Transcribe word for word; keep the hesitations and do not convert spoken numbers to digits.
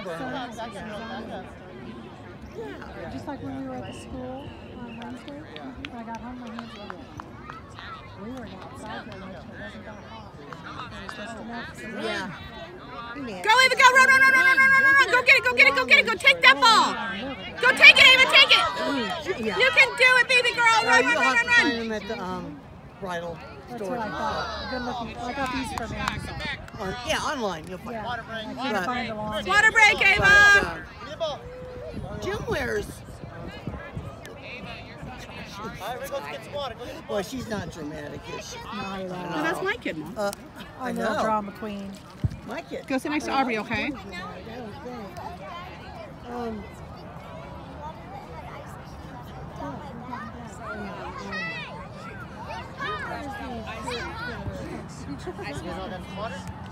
Yeah. Just like when we were at the school on Wednesday, when I got home, my hands were we were outside there, which it wasn't that hot. It was just enough. Yeah. Go, Ava, go, run, run, run, run, run, run, run, run, go get it, go get it, go get it, go take that ball. Go take it, Ava, take it. Yeah. You can do it, baby girl, run, run, run, run, run. Find them at the um, bridal That's store. what I thought. Good looking. I got these from Amazon. On, yeah, online you'll find Yeah. them. I couldn't find them on. Water break, But, Ava. uh, Jim wears. Well, she's not dramatic, is she? Not at all. No, that's my kid, Mom. Uh, I I'm a little know. drama queen. My kid. Go sit next to Aubrey, okay? Um, You know that's water?